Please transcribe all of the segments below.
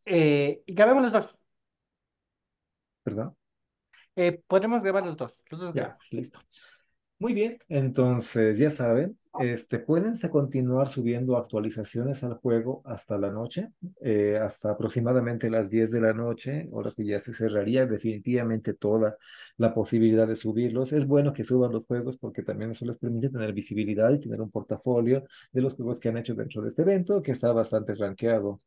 Y grabemos los dos. ¿Verdad? Podemos grabar los dos Ya, grabamos. listo. Muy bien, entonces ya saben, pueden continuar subiendo actualizaciones al juego hasta la noche, hasta aproximadamente las 10 de la noche, hora que ya se cerraría definitivamente toda la posibilidad de subirlos. Es bueno que suban los juegos porque también eso les permite tener visibilidad y tener un portafolio de los juegos que han hecho dentro de este evento, que está bastante rankeado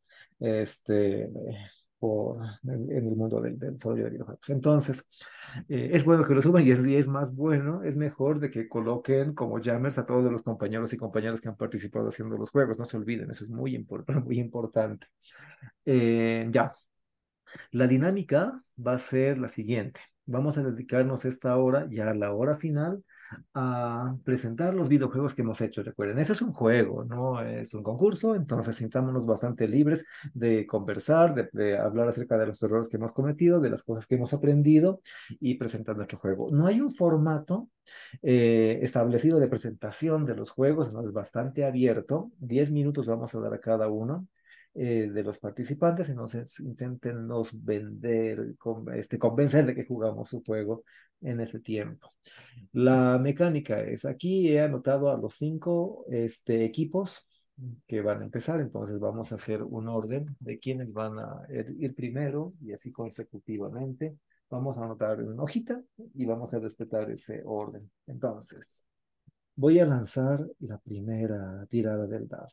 en el mundo del desarrollo de videojuegos. Entonces, es bueno que lo suban y es más bueno, es mejor de que coloquen como jammers a todos los compañeros y compañeras que han participado haciendo los juegos. No se olviden, eso es muy importante, muy importante. Ya, la dinámica va a ser la siguiente. Vamos a dedicarnos esta hora, ya a la hora final, a presentar los videojuegos que hemos hecho. Recuerden, eso es un juego, no es un concurso, entonces sintámonos bastante libres de conversar, de hablar acerca de los errores que hemos cometido, de las cosas que hemos aprendido y presentar nuestro juego. No hay un formato establecido de presentación de los juegos, no es bastante abierto. 10 minutos vamos a dar a cada uno de los participantes, entonces intenten nos vender, convencer de que jugamos su juego en ese tiempo. La mecánica es, aquí he anotado a los cinco equipos que van a empezar, entonces vamos a hacer un orden de quiénes van a ir primero y así consecutivamente. Vamos a anotar en una hojita y vamos a respetar ese orden. Entonces, voy a lanzar la primera tirada del dado.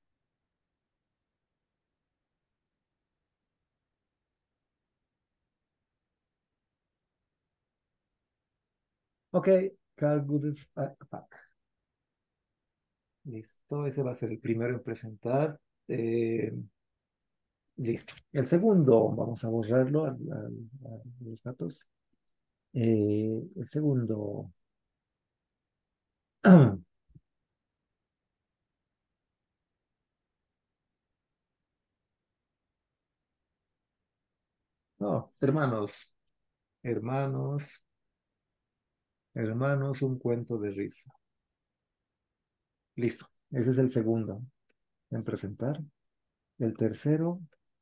Ok, Carl Good's Attack. Listo, ese va a ser el primero en presentar. Eh, listo. El segundo, vamos a borrarlo a los datos. El segundo. No, hermanos, hermanos, hermanos, un cuento de risa. Listo, ese es el segundo en presentar. El tercero,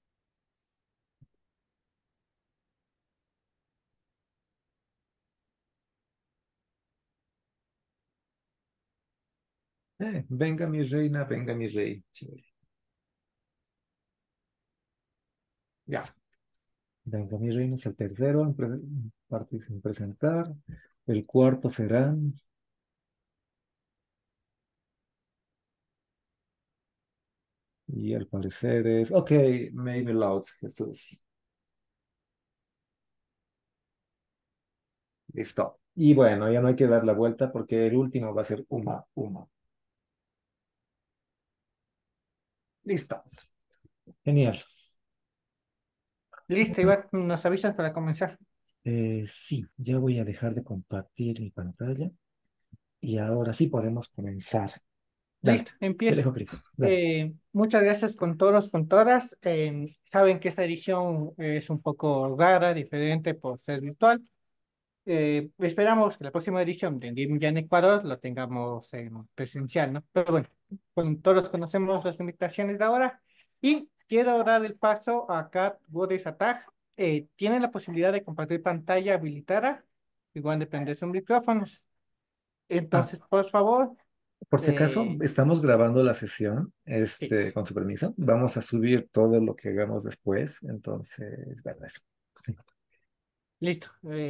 venga mi reina, venga mi rey. Chévere. Ya, venga mi reina es el tercero en presentar. El cuarto será, y al parecer es, ok, maybe loud, Jesús. Listo. Y bueno, ya no hay que dar la vuelta porque el último va a ser Uma, Uma. Listo. Genial. Listo, Iván, nos avisas para comenzar. Sí, ya voy a dejar de compartir mi pantalla y ahora sí podemos comenzar. Dale, Listo, te empiezo. dejo, Cris. Dale. Muchas gracias con todos, con todas. Saben que esta edición es un poco rara, diferente por ser virtual. Esperamos que la próxima edición de Game Jam Ecuador lo tengamos en presencial, ¿no? Pero bueno, todos conocemos las limitaciones de ahora y quiero dar el paso a Cat Goddess Attack. Tienen la posibilidad de compartir pantalla habilitada, igual depende de sus micrófonos. Ah, Entonces, por favor, por si acaso, eh, estamos grabando la sesión, sí, con su permiso. Vamos a subir todo lo que hagamos después, entonces, bueno, eso. listo.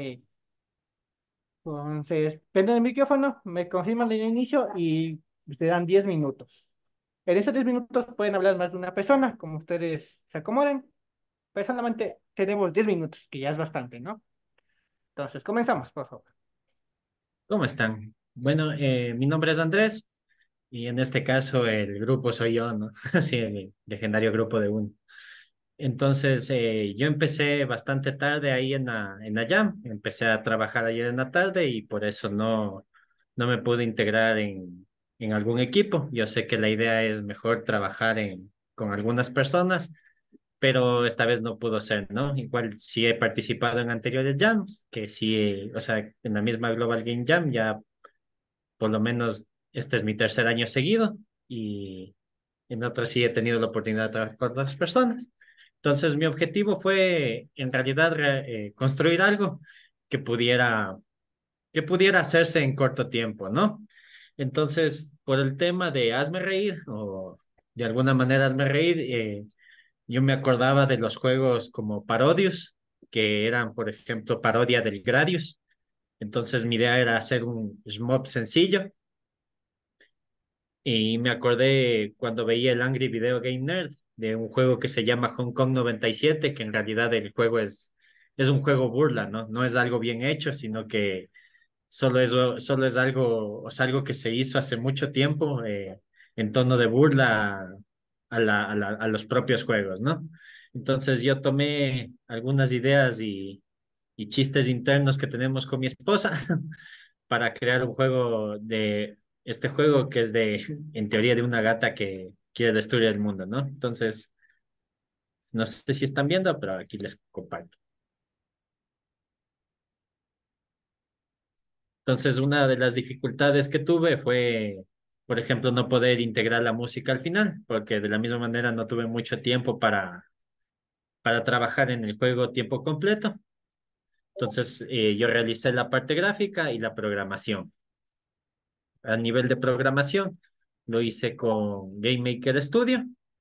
Entonces, prenden el micrófono, me confirman el inicio y te dan 10 minutos. En esos 10 minutos pueden hablar más de una persona, como ustedes se acomoden. Personalmente tenemos 10 minutos, que ya es bastante, ¿no? Entonces, comenzamos, por favor. ¿Cómo están? Bueno, mi nombre es Andrés y en este caso el grupo soy yo, ¿no? Sí, el legendario grupo de uno. Entonces, yo empecé bastante tarde ahí en la Jam. Empecé a trabajar ayer en la tarde y por eso no me pude integrar en algún equipo. Yo sé que la idea es mejor trabajar con algunas personas, pero esta vez no pudo ser, ¿no? Igual sí he participado en anteriores Jams, que sí, o sea, en la misma Global Game Jam, ya por lo menos este es mi tercer año seguido y en otros sí he tenido la oportunidad de trabajar con otras personas. Entonces, mi objetivo fue en realidad construir algo que pudiera, que pudiera hacerse en corto tiempo, ¿no? Entonces, por el tema de hazme reír o de alguna manera hazme reír, yo me acordaba de los juegos como Parodius, que eran, por ejemplo, parodia del Gradius. Entonces, mi idea era hacer un shmup sencillo y me acordé cuando veía el Angry Video Game Nerd de un juego que se llama Hong Kong 97, que en realidad el juego es un juego burla, ¿no? No es algo bien hecho, sino que solo es algo, o sea, algo que se hizo hace mucho tiempo en tono de burla a los propios juegos, ¿no? Entonces yo tomé algunas ideas y chistes internos que tenemos con mi esposa para crear un juego de este juego que es en teoría, de una gata que quiere destruir el mundo, ¿no? Entonces, no sé si están viendo, pero aquí les comparto. Entonces, una de las dificultades que tuve fue, por ejemplo, no poder integrar la música al final, porque de la misma manera no tuve mucho tiempo para trabajar en el juego tiempo completo. Entonces, yo realicé la parte gráfica y la programación. A nivel de programación, lo hice con GameMaker Studio.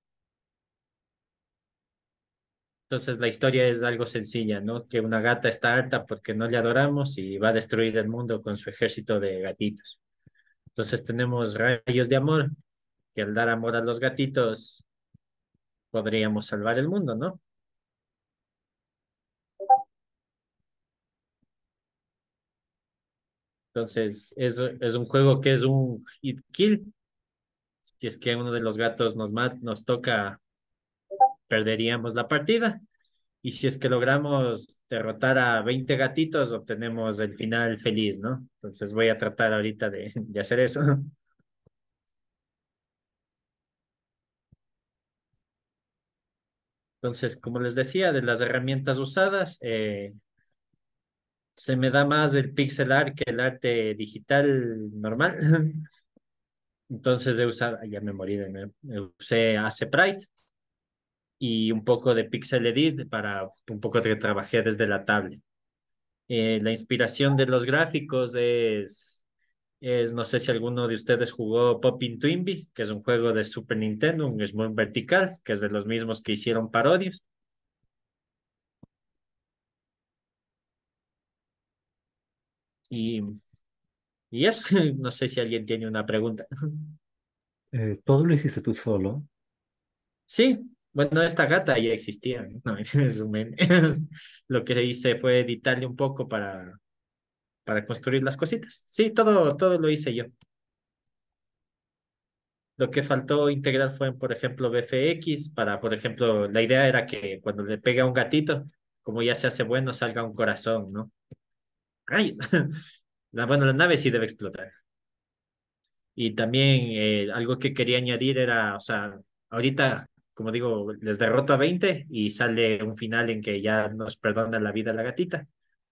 Entonces la historia es algo sencilla, ¿no? Que una gata está harta porque no le adoramos y va a destruir el mundo con su ejército de gatitos. Entonces tenemos rayos de amor, que al dar amor a los gatitos podríamos salvar el mundo, ¿no? Entonces es un juego que es un hit kill. Si es que uno de los gatos nos toca, perderíamos la partida. Y si es que logramos derrotar a 20 gatitos, obtenemos el final feliz, ¿no? Entonces voy a tratar ahorita de hacer eso. Entonces, como les decía, de las herramientas usadas, se me da más el pixel art que el arte digital normal. Entonces he usado, ya me morí usé Sprite y un poco de Pixel Edit para un poco que trabajé desde la tablet. La inspiración de los gráficos no sé si alguno de ustedes jugó Poppin' Twinbee, que es un juego de Super Nintendo, un Smurf vertical, que es de los mismos que hicieron parodias. Y, y eso, no sé si alguien tiene una pregunta. ¿Todo lo hiciste tú solo? Sí, bueno, esta gata ya existía, ¿no? Es un meme. Lo que hice fue editarle un poco para construir las cositas. Sí, todo lo hice yo. Lo que faltó integrar fue, por ejemplo, VFX para, por ejemplo, la idea era que cuando le pega a un gatito, como ya se hace bueno, salga un corazón, ¿no? ¡Rayos! Bueno, la nave sí debe explotar. Y también algo que quería añadir era, o sea, ahorita, como digo, les derroto a 20 y sale un final en que ya nos perdona la vida la gatita,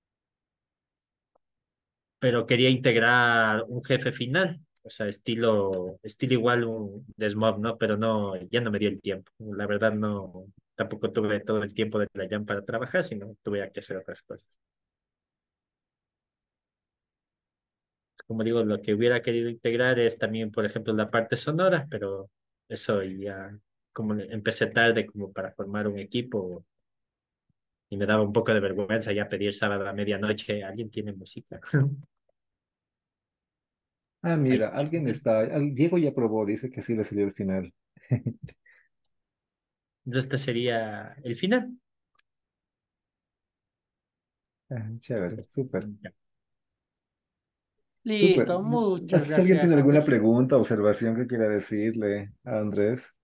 pero quería integrar un jefe final, o sea, estilo igual un de Smurf, ¿no? Pero no, ya no me dio el tiempo. La verdad no, tampoco tuve todo el tiempo de la Jam para trabajar, sino tuve que hacer otras cosas. Como digo, lo que hubiera querido integrar es también, por ejemplo, la parte sonora, pero eso ya como empecé tarde como para formar un equipo y me daba un poco de vergüenza ya pedir sábado a medianoche, ¿alguien tiene música? Ah, Ahí, mira, alguien está, Diego ya probó, dice que sí le salió el final. entonces este sería el final. Ah, chévere, súper, Ya. súper. Listo, No muchas sé si alguien gracias, tiene alguna Andrés. pregunta, observación que quiera decirle a Andrés.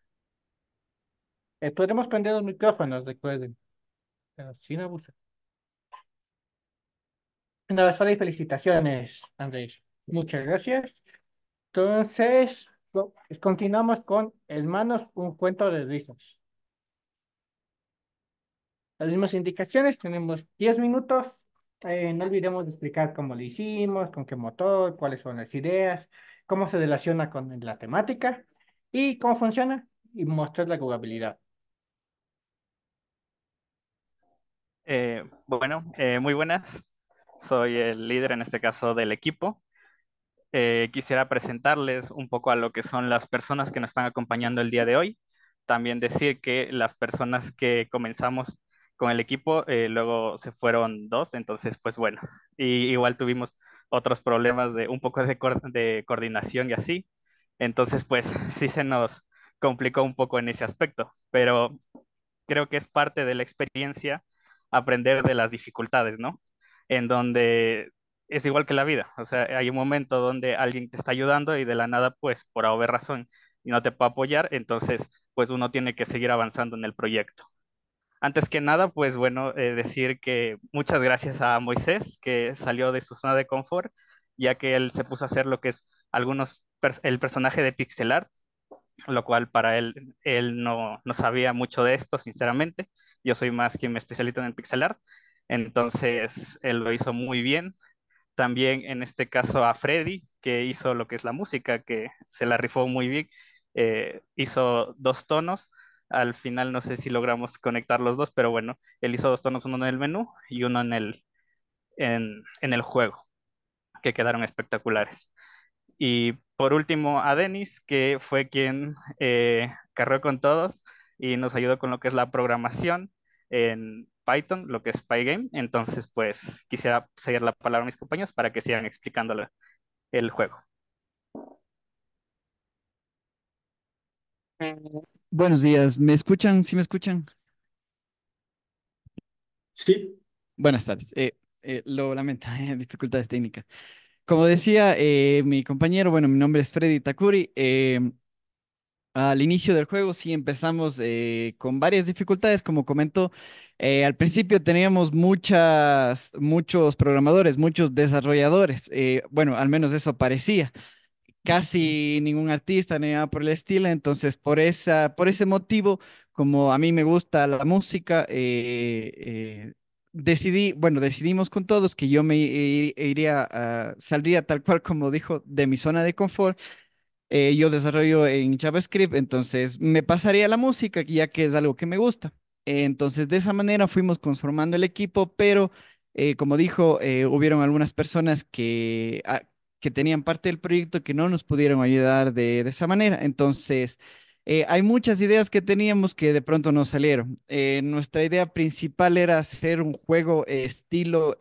Podremos prender los micrófonos, recuerden, pero sin abusar. No, solo hay felicitaciones, Andrés. Muchas gracias. Entonces, continuamos con Hermanos, un cuento de risas. Las mismas indicaciones, tenemos 10 minutos. No olvidemos de explicar cómo lo hicimos, con qué motor, cuáles son las ideas, cómo se relaciona con la temática y cómo funciona y mostrar la jugabilidad. Muy buenas. Soy el líder en este caso del equipo. Quisiera presentarles un poco a lo que son las personas que nos están acompañando el día de hoy. También decir que las personas que comenzamos con el equipo, luego se fueron dos, entonces pues bueno, y igual tuvimos otros problemas de un poco de coordinación y así. Entonces pues sí se nos complicó un poco en ese aspecto, pero creo que es parte de la experiencia aprender de las dificultades, ¿no? En donde es igual que la vida, o sea, hay un momento donde alguien te está ayudando y de la nada, pues, por haber razón y no te puede apoyar, entonces, pues uno tiene que seguir avanzando en el proyecto. Antes que nada, pues bueno, decir que muchas gracias a Moisés, que salió de su zona de confort, ya que él se puso a hacer lo que es el personaje de pixel art, lo cual para él no sabía mucho de esto, sinceramente. Yo soy más quien me especializo en el pixel art, entonces él lo hizo muy bien. También en este caso a Freddy, que hizo lo que es la música, que se la rifó muy bien, hizo dos tonos. Al final no sé si logramos conectar los dos, pero bueno, él hizo dos tonos, uno en el menú y uno en el juego, que quedaron espectaculares. Y por último, a Denis, que fue quien cargó con todos y nos ayudó con lo que es la programación en Python, lo que es Pygame. Entonces, pues quisiera seguir la palabra a mis compañeros para que sigan explicándole el juego. Buenos días, ¿me escuchan? ¿Sí me escuchan? Sí. Buenas tardes. Lo lamento, dificultades técnicas. Como decía mi compañero, bueno, mi nombre es Freddy Takuri. Al inicio del juego sí empezamos con varias dificultades, como comentó. Al principio teníamos muchos programadores, muchos desarrolladores. Bueno, al menos eso parecía. Casi ningún artista ni nada por el estilo. Entonces, por ese motivo, como a mí me gusta la música, decidimos con todos que yo iría, saldría tal cual como dijo, de mi zona de confort. Yo desarrollo en JavaScript, entonces me pasaría la música, ya que es algo que me gusta. Entonces, de esa manera fuimos conformando el equipo, pero como dijo, hubieron algunas personas que tenían parte del proyecto que no nos pudieron ayudar de esa manera. Entonces, hay muchas ideas que teníamos que de pronto no salieron. Nuestra idea principal era hacer un juego estilo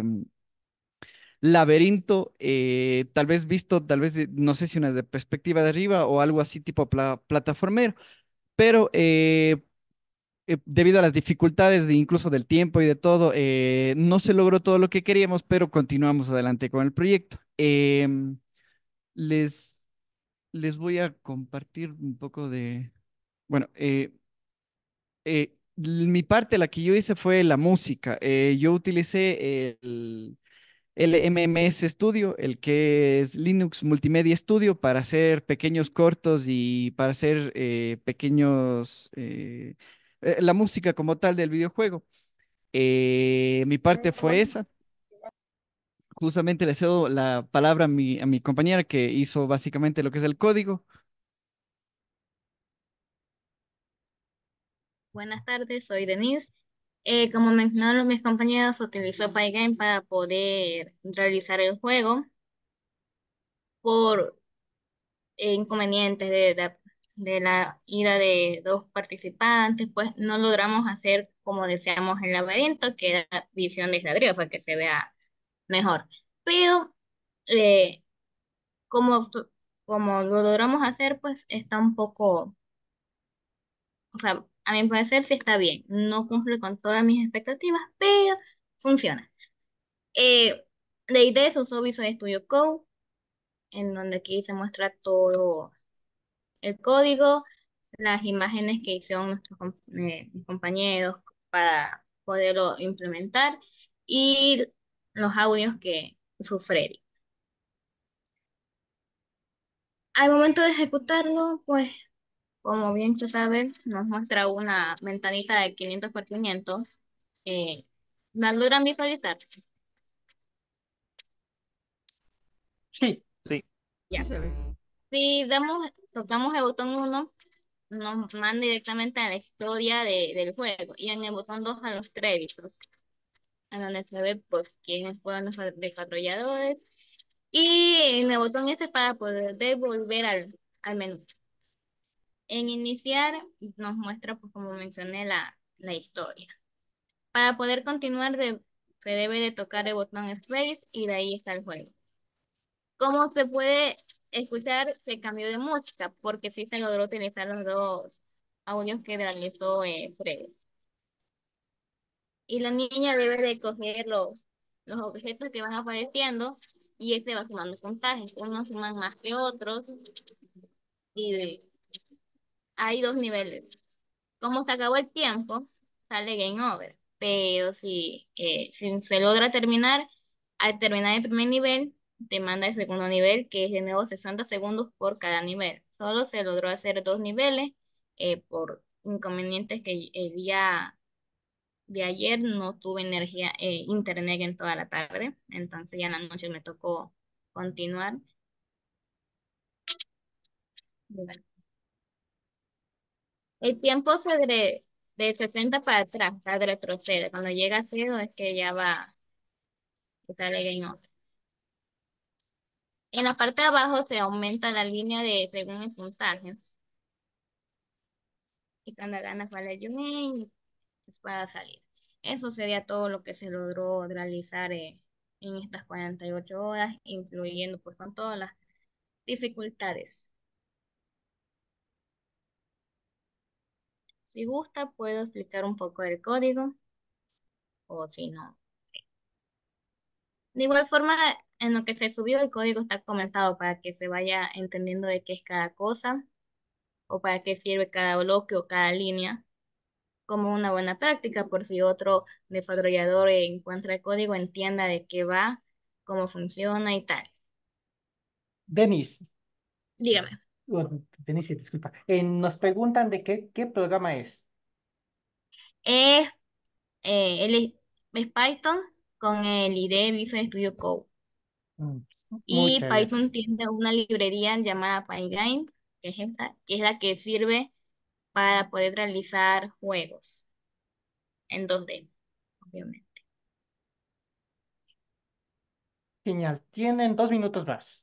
laberinto, tal vez visto, tal vez, no sé si una de perspectiva de arriba o algo así tipo plataformero, pero debido a las dificultades de incluso del tiempo y de todo, no se logró todo lo que queríamos, pero continuamos adelante con el proyecto. Les, les voy a compartir un poco de, bueno, mi parte, la que yo hice fue la música. Yo utilicé el MMS Studio, el que es Linux Multimedia Studio, para hacer pequeños cortos y para hacer la música como tal del videojuego. Mi parte fue esa. Justamente le cedo la palabra a mi compañera que hizo básicamente lo que es el código. Buenas tardes, soy Denise. Como mencionaron mis compañeros, utilizó Pygame para poder realizar el juego por inconvenientes de la ida de dos participantes, pues no logramos hacer como deseamos el laberinto, que era visión de ladrillo, o sea, que se vea mejor. Pero eh, como, como lo logramos hacer, pues está un poco, o sea, a mi parecer sí está bien. No cumple con todas mis expectativas, pero funciona. Eh, la idea se usó Visual Studio Code, en donde aquí se muestra todo el código, las imágenes que hicieron mis compañeros para poderlo implementar y los audios que hizo Freddy. Al momento de ejecutarlo, pues como bien se sabe, nos muestra una ventanita de 500 por 500. ¿La logran visualizar? Sí, Sí, Ya. Si tocamos el botón uno, nos manda directamente a la historia del juego y en el botón 2 a los créditos, a donde se ve pues quiénes fueron los desarrolladores y en el botón S para poder devolver al menú. En iniciar nos muestra, pues como mencioné, la historia. Para poder continuar se debe de tocar el botón Space y de ahí está el juego. Como se puede escuchar, se cambió de música porque sí se logró utilizar los dos audios que realizó Freddy. Y la niña debe de coger los objetos que van apareciendo y este va sumando puntajes. Unos suman más que otros y hay dos niveles. Como se acabó el tiempo, sale game over. Pero si se logra terminar, al terminar el primer nivel, te manda el segundo nivel, que es de nuevo 60 segundos por cada nivel. Solo se logró hacer dos niveles por inconvenientes que el día de ayer no tuve energía, internet en toda la tarde. Entonces ya en la noche me tocó continuar. Bueno, el tiempo de 60 para atrás, o sea, de retroceder. Cuando llega a cero es que ya va a sale game over. En la parte de abajo se aumenta la línea de según el puntaje. Y cuando ganas vale y pues para salir. Eso sería todo lo que se logró realizar en estas 48 horas, incluyendo pues con todas las dificultades. Si gusta, puedo explicar un poco del código o si no. De igual forma, en lo que se subió el código está comentado para que se vaya entendiendo de qué es cada cosa o para qué sirve cada bloque o cada línea, como una buena práctica por si otro desarrollador encuentra el código, entienda de qué va, cómo funciona y tal. Denis, Dígame. Denis, disculpa. Nos preguntan de qué programa es. Es, es Python con el IDE Visual Studio Code. Mm, Y Muchas gracias. Python tiene una librería llamada Pygame, que es esta, que es la que sirve para poder realizar juegos en 2D, obviamente. Genial. Tienen 2 minutos más.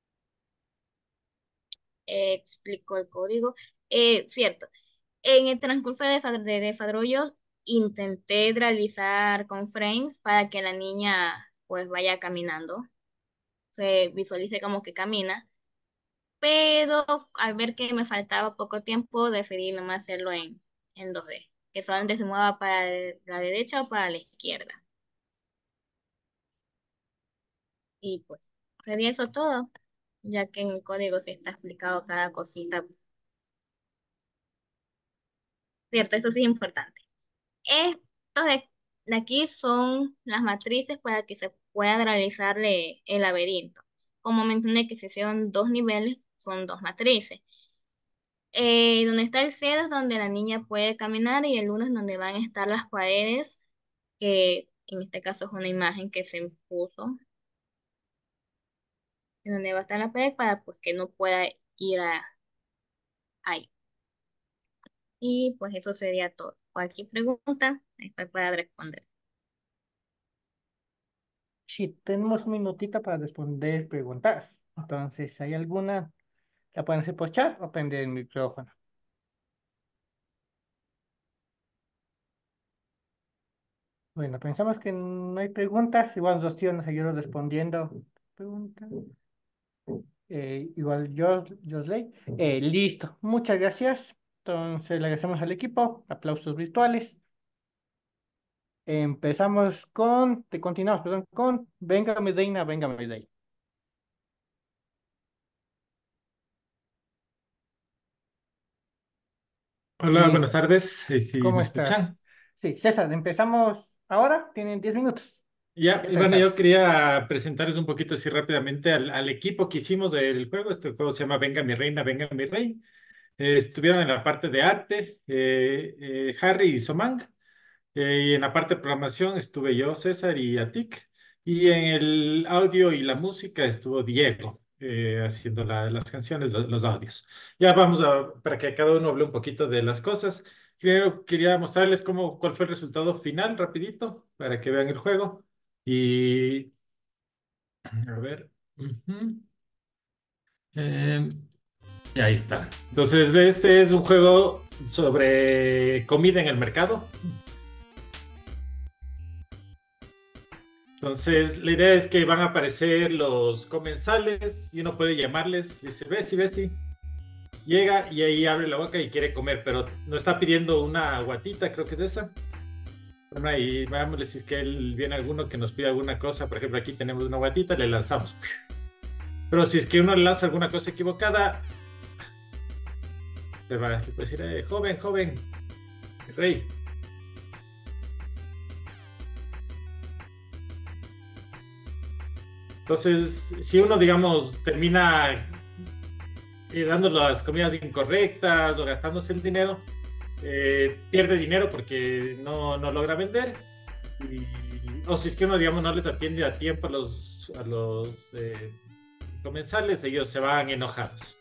Explico el código. Cierto, en el transcurso de desarrollo intenté realizar con frames para que la niña pues vaya caminando, se visualice como que camina, pero al ver que me faltaba poco tiempo decidí nomás hacerlo en 2D, que solamente se mueva para la derecha o para la izquierda. Y pues sería eso todo, ya que en el código sí está explicado cada cosita. Cierto, esto sí es importante. Estos de aquí son las matrices para que se pueda realizarle el laberinto. Como mencioné que se hicieron dos niveles, son dos matrices. Donde está el cero es donde la niña puede caminar y el 1 es donde van a estar las paredes, que en este caso es una imagen que se puso, en donde va a estar la pared para pues, que no pueda ir ahí. Y pues eso sería todo. Cualquier pregunta, estoy para responder. Sí, tenemos un minutito para responder preguntas. Entonces, si hay alguna, la pueden hacer por chat o prender el micrófono. Bueno, pensamos que no hay preguntas. Igual los tíos nos ayudaron respondiendo preguntas. Igual Josley. Listo. Muchas gracias. Entonces, le agradecemos al equipo. Aplausos virtuales. Continuamos, perdón, con Venga mi reina, venga mi rey. Hola, buenas Listo. tardes. Si ¿Cómo me estás? escuchan. Sí, César, empezamos ahora. Tienen 10 minutos. Ya, ¿Qué y bueno, pensás? yo quería presentarles un poquito así rápidamente al equipo que hicimos del juego. Este juego se llama Venga mi reina, venga mi rey. Estuvieron en la parte de arte Harry y Somang. Y en la parte de programación estuve yo, César y Atik. Y en el audio y la música estuvo Diego. haciendo las canciones, los audios. Ya vamos para que cada uno hable un poquito de las cosas. Quería mostrarles cuál fue el resultado final, rapidito, para que vean el juego. Y, a ver. Ujú. Eh, y ahí está. Entonces, este es un juego sobre comida en el mercado. Entonces, la idea es que van a aparecer los comensales y uno puede llamarles, dice, Bessie, Bessie. Llega y ahí abre la boca y quiere comer, pero no está pidiendo una guatita, creo que es esa. Bueno, ahí veámosle si es que él viene alguno que nos pide alguna cosa. Por ejemplo, aquí tenemos una guatita, le lanzamos. Pero si es que uno le lanza alguna cosa equivocada, le puede decir, joven, joven, rey. Entonces, si uno, digamos, termina dando las comidas incorrectas o gastándose el dinero, pierde dinero porque no logra vender. Y- o si es que uno, digamos, no les atiende a tiempo a los comensales, ellos se van enojados.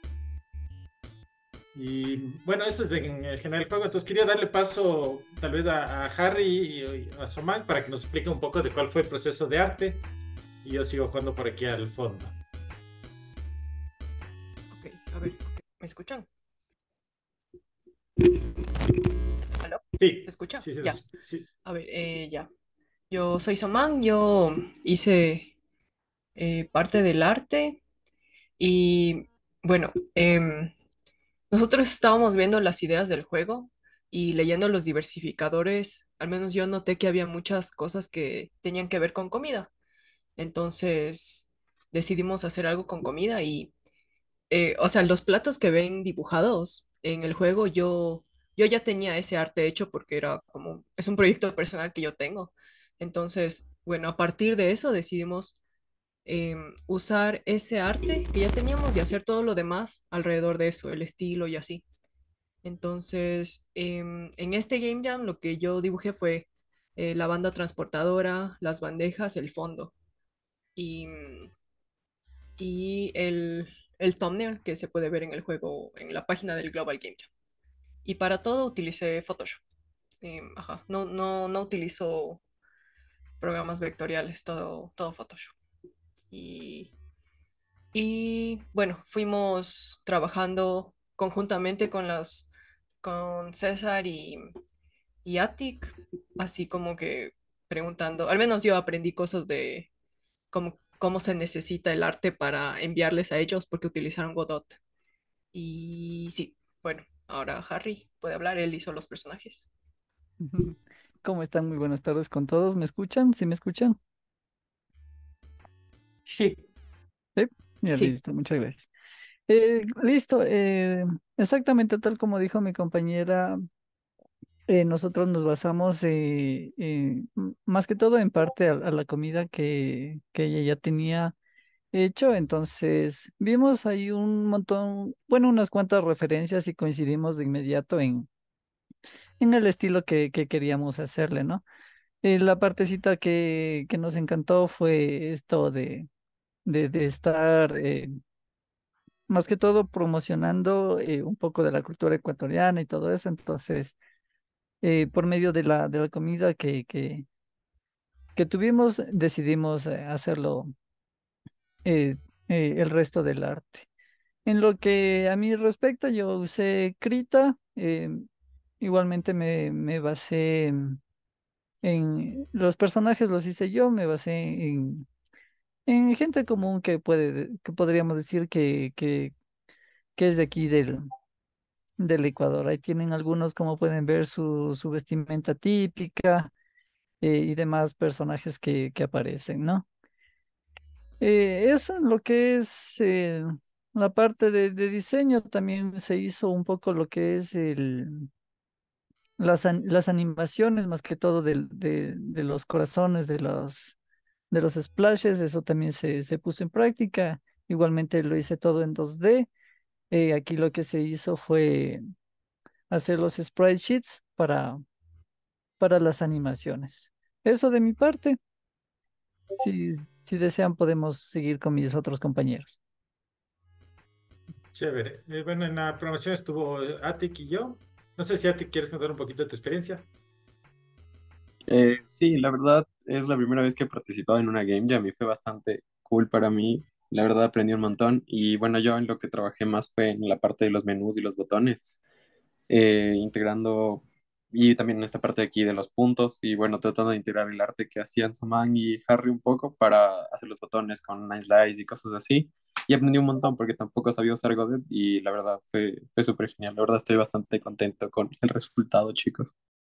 Y bueno, eso es en general el juego. Entonces quería darle paso tal vez a Harry y a Soman para que nos explique un poco de cuál fue el proceso de arte. Y yo sigo jugando por aquí al fondo. Ok, a ver, ¿me escuchan? ¿Aló? Sí, ¿Se escucha? sí, sí, Ya. sí. A ver, ya. Yo soy Soman, yo hice parte del arte y bueno, nosotros estábamos viendo las ideas del juego y leyendo los diversificadores, al menos yo noté que había muchas cosas que tenían que ver con comida. Entonces decidimos hacer algo con comida y o sea, los platos que ven dibujados en el juego, yo ya tenía ese arte hecho porque era como, es un proyecto personal que yo tengo. Entonces, bueno, a partir de eso decidimos usar ese arte que ya teníamos y hacer todo lo demás alrededor de eso, el estilo y así. Entonces, en este Game Jam lo que yo dibujé fue la banda transportadora, las bandejas, el fondo. Y y el thumbnail que se puede ver en el juego, en la página del Global Game Jam. Y para todo utilicé Photoshop. Ajá, no utilizo programas vectoriales, todo Photoshop. Y, y bueno, fuimos trabajando conjuntamente con César y Attic, así como que preguntando, al menos yo aprendí cosas de cómo se necesita el arte para enviarles a ellos porque utilizaron Godot. Y sí, bueno, ahora Harry puede hablar, él hizo los personajes. ¿Cómo están? Muy buenas tardes con todos. ¿Me escuchan? ¿Sí me escuchan? Sí, Sí, ya Sí. listo, muchas gracias. Listo, exactamente tal como dijo mi compañera, nosotros nos basamos más que todo en parte a la comida que ella ya tenía hecho, entonces vimos ahí un montón, bueno, unas cuantas referencias y coincidimos de inmediato en el estilo que queríamos hacerle, ¿no? La partecita que nos encantó fue esto de estar más que todo promocionando un poco de la cultura ecuatoriana y todo eso. Entonces, por medio de la comida que tuvimos, decidimos hacerlo el resto del arte. En lo que a mí respecta, yo usé Krita, igualmente me basé en los personajes, los hice yo, me basé en gente común que podríamos decir que es de aquí del Ecuador. Ahí tienen algunos, como pueden ver, su vestimenta típica y demás personajes que aparecen, ¿no? Eso en lo que es la parte de diseño, también se hizo un poco lo que es las animaciones, más que todo de los corazones, de los splashes, eso también se puso en práctica. Igualmente lo hice todo en 2D. Aquí lo que se hizo fue hacer los sprite sheets para las animaciones. Eso de mi parte. Si desean, podemos seguir con mis otros compañeros. Chévere. Bueno, en la programación estuvo Atik y yo. No sé si Atik quieres contar un poquito de tu experiencia. Sí, la verdad es la primera vez que he participado en una Game Jam y fue bastante cool para mí. La verdad aprendí un montón y bueno, yo en lo que trabajé más fue en la parte de los menús y los botones, integrando y también en esta parte de aquí de los puntos y bueno, tratando de integrar el arte que hacían Suman y Harry un poco para hacer los botones con Nice Slice y cosas así. Y aprendí un montón porque tampoco sabía usar Godot y la verdad fue súper genial. La verdad estoy bastante contento con el resultado, chicos.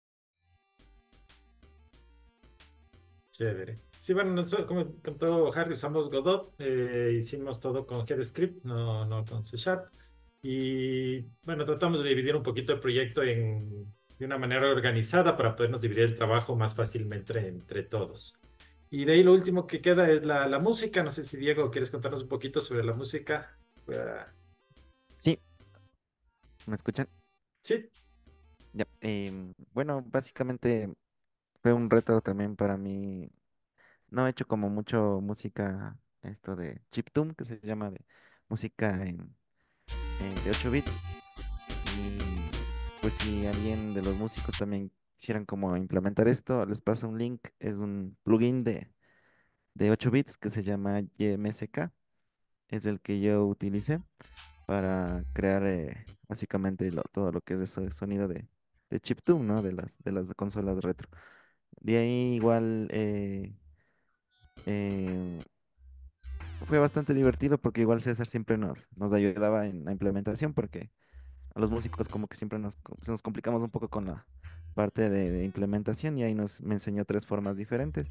Chévere. Sí, bueno, nosotros, como contó Harry, usamos Godot, hicimos todo con GetScript, no con C Sharp. Y bueno, tratamos de dividir un poquito el proyecto de una manera organizada para podernos dividir el trabajo más fácilmente entre todos. Y de ahí lo último que queda es la música. No sé si Diego, ¿quieres contarnos un poquito sobre la música? Sí, ¿me escuchan? Sí, Ya. Bueno, básicamente fue un reto también para mí. No he hecho como mucho música, esto de chiptune, que se llama de música de 8 bits. Y pues si alguien de los músicos también quisieran como implementar esto, les paso un link. Es un plugin de 8 bits que se llama YMSK. Es el que yo utilicé para crear básicamente todo lo que es eso, el sonido de chiptune, ¿no? De las consolas retro. De ahí igual eh, fue bastante divertido porque igual César siempre nos ayudaba en la implementación porque a los músicos como que siempre nos complicamos un poco con la parte de implementación y ahí me enseñó tres formas diferentes.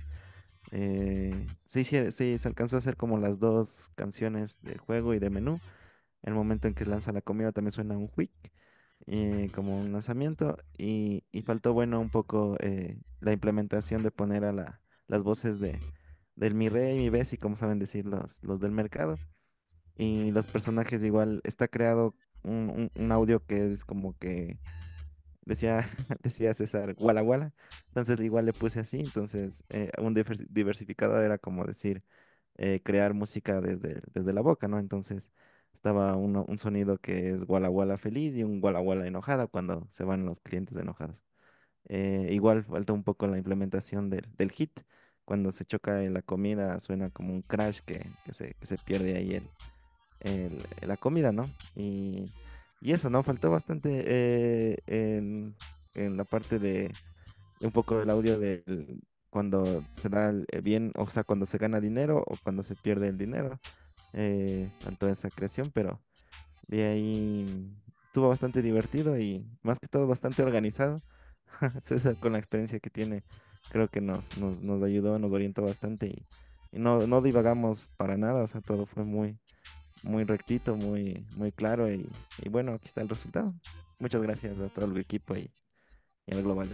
Se alcanzó a hacer como las dos canciones del juego y de menú. El momento en que lanza la comida también suena un quick, como un lanzamiento. Y faltó, bueno, un poco la implementación de poner las voces del mi rey, mi besi, como saben decir los del mercado. Y los personajes igual, está creado un audio que es como que decía, decía César, Walla Walla. Entonces igual le puse así. Entonces un diversificador era como decir crear música desde la boca, ¿no? Entonces estaba un sonido que es Walla Walla feliz y un Walla Walla enojada cuando se van los clientes enojados. Igual falta un poco la implementación del hit. Cuando se choca en la comida suena como un crash que se pierde ahí la comida, ¿no? Y eso, ¿no? Faltó bastante en la parte de un poco del audio cuando se da el bien, o sea, cuando se gana dinero o cuando se pierde el dinero, tanto esa creación, pero de ahí estuvo bastante divertido y más que todo bastante organizado. César, con la experiencia que tiene, creo que nos ayudó, nos orientó bastante y no divagamos para nada, o sea, todo fue muy rectito, muy claro y bueno, aquí está el resultado. Muchas gracias a todo el equipo y al Global.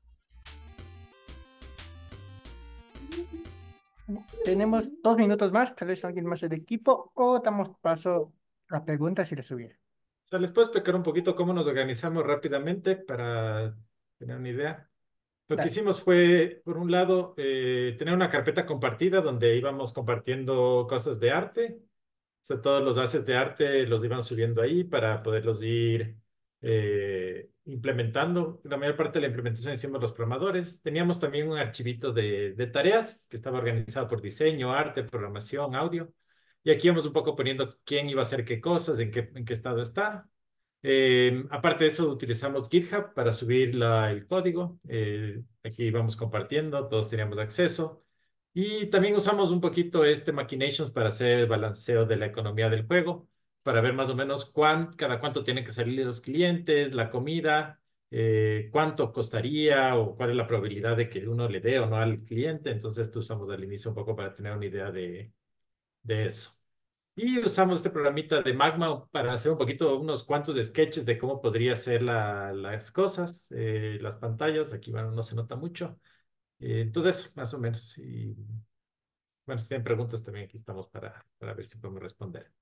Tenemos 2 minutos más, tal vez alguien más del equipo, o damos paso a preguntas si les hubiera. o sea, ¿les puedo explicar un poquito cómo nos organizamos rápidamente para tener una idea? Lo que Dale. hicimos fue, por un lado, tener una carpeta compartida donde íbamos compartiendo cosas de arte. O sea, todos los assets de arte los iban subiendo ahí para poderlos ir implementando. La mayor parte de la implementación hicimos los programadores. Teníamos también un archivito de tareas que estaba organizado por diseño, arte, programación, audio. Y aquí íbamos un poco poniendo quién iba a hacer qué cosas, en qué estado está. Aparte de eso, utilizamos GitHub para subir el código. Aquí vamos compartiendo, todos teníamos acceso. Y también usamos un poquito este Machinations para hacer el balanceo de la economía del juego, para ver más o menos cada cuánto tienen que salir los clientes, la comida, cuánto costaría o cuál es la probabilidad de que uno le dé o no al cliente. Entonces, esto usamos al inicio un poco para tener una idea de eso. Y usamos este programita de Magma para hacer un poquito, unos cuantos de sketches de cómo podría ser las cosas, las pantallas. Aquí, bueno, no se nota mucho. Entonces, eso, más o menos. Y bueno, si tienen preguntas también aquí estamos para ver si podemos responder.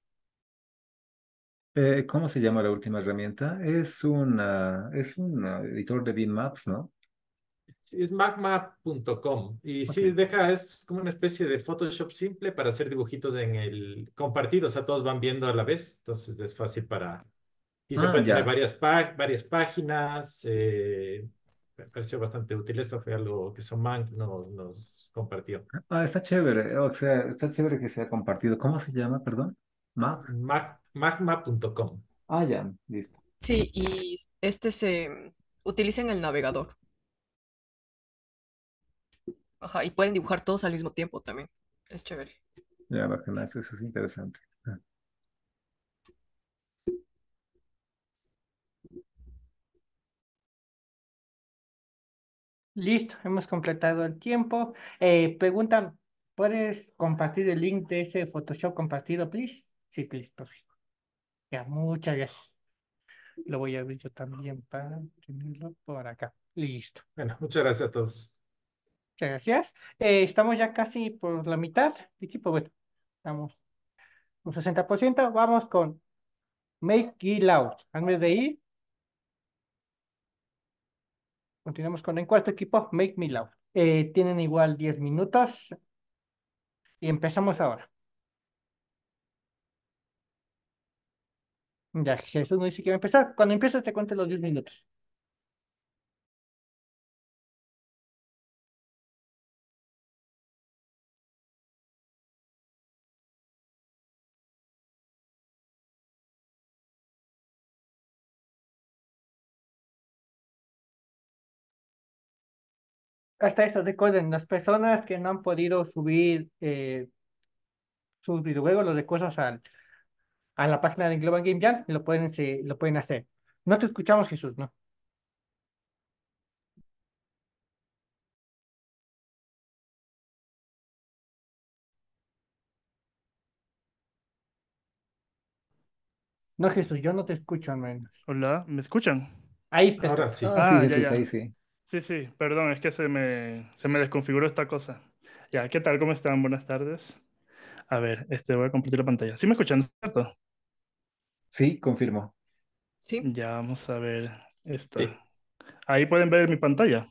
¿Cómo se llama la última herramienta? Es un editor de bitmaps, ¿no? Sí, es magma.com. Y Ok. sí, es como una especie de Photoshop simple para hacer dibujitos en el compartido, o sea, todos van viendo a la vez, entonces es fácil para... Y se Ah, puede tener ya. varias páginas. Me pareció bastante útil. Eso fue algo que Soman nos compartió. Ah, está chévere. O sea, está chévere que sea compartido. ¿Cómo se llama, perdón? Mag. Magma.com. Ah, ya, listo. Sí, y este se utiliza en el navegador. Ajá, y pueden dibujar todos al mismo tiempo también. Es chévere. Ya, bacana, eso es interesante. Ah, Listo, hemos completado el tiempo. Preguntan, ¿puedes compartir el link de ese Photoshop compartido, please? Sí, please, perfecto. Ya, muchas gracias. Lo voy a abrir yo también para tenerlo por acá. Listo. Bueno, muchas gracias a todos. Muchas gracias. Estamos ya casi por la mitad. Equipo, bueno, estamos un 60%. Vamos con Make It Loud. Antes de ir, continuamos con el cuarto equipo, Make Me Loud. Tienen igual 10 minutos y empezamos ahora. Ya, Jesús no dice que quiere empezar. Cuando empieces te cuento los 10 minutos. Hasta eso, recuerden, las personas que no han podido subir sus videojuegos, los recursos a la página de Global Game Jam, lo pueden hacer. No te escuchamos, Jesús, ¿no? No, Jesús, yo no te escucho al menos. Hola, ¿me escuchan? Ahí, Ahora perfecto. sí. Ah, sí, Ah, ya, Jesús, ahí ya. sí. Sí, sí, perdón, es que se me desconfiguró esta cosa. Ya, ¿qué tal? ¿Cómo están? Buenas tardes. A ver, voy a compartir la pantalla. ¿Sí me escuchan, cierto? Sí, confirmo. Sí, Ya, vamos a ver esta. Sí. Ahí pueden ver mi pantalla.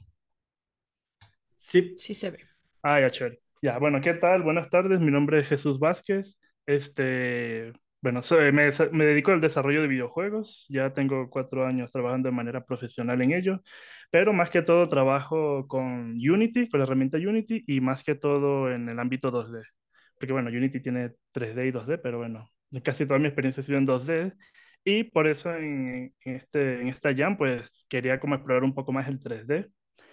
Sí. sí se ve. Ah, ya, chévere. Ya, bueno, ¿qué tal? Buenas tardes, mi nombre es Jesús Vázquez. Este, bueno, me dedico al desarrollo de videojuegos. Ya tengo 4 años trabajando de manera profesional en ello, pero más que todo trabajo con Unity, con la herramienta Unity y más que todo en el ámbito 2D. Porque bueno, Unity tiene 3D y 2D, pero bueno, casi toda mi experiencia ha sido en 2D. Y por eso en esta Jam, pues quería como explorar un poco más el 3D.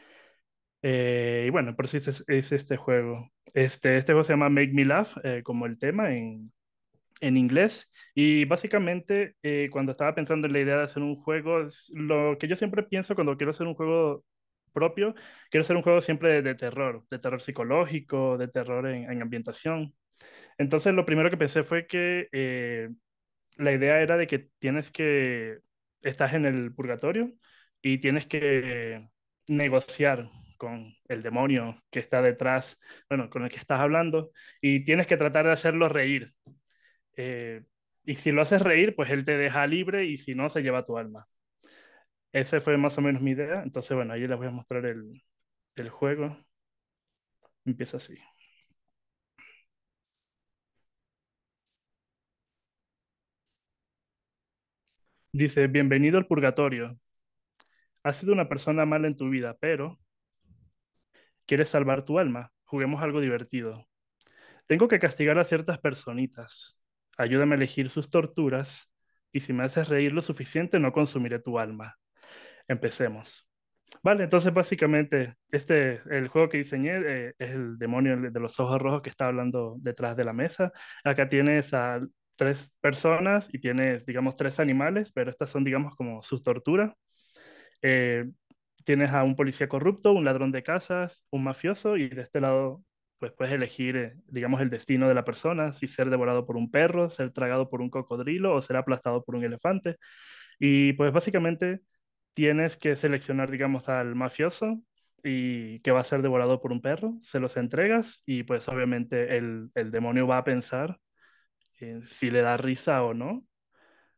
Y bueno, por eso es este juego. Este juego se llama Make Me Laugh, como el tema en inglés. Y básicamente, cuando estaba pensando en la idea de hacer un juego, lo que yo siempre pienso cuando quiero hacer un juego propio, quiero hacer un juego siempre de terror psicológico, de terror en ambientación. Entonces, lo primero que pensé fue que la idea era de que estás en el purgatorio y tienes que negociar con el demonio que está detrás, bueno, con el que estás hablando, y tienes que tratar de hacerlo reír. Eh, y si lo haces reír, pues él te deja libre y si no, se lleva tu alma. Esa fue más o menos mi idea. Entonces, bueno, ahí les voy a mostrar el juego. Empieza así. Dice, bienvenido al purgatorio. Has sido una persona mala en tu vida, pero quieres salvar tu alma. Juguemos algo divertido. Tengo que castigar a ciertas personitas. Ayúdame a elegir sus torturas y si me haces reír lo suficiente, no consumiré tu alma. Empecemos. Vale, entonces básicamente el juego que diseñé es el demonio de los ojos rojos que está hablando detrás de la mesa. Acá tienes a 3 personas y tienes, digamos, 3 animales, pero estas son, digamos, como sus torturas. Eh, Tienes a un policía corrupto, un ladrón de casas, un mafioso y de este lado pues puedes elegir, digamos, el destino de la persona, si ser devorado por un perro, ser tragado por un cocodrilo o ser aplastado por un elefante. Y pues básicamente tienes que seleccionar, digamos, al mafioso y que va a ser devorado por un perro, se los entregas y pues obviamente el demonio va a pensar si le da risa o no.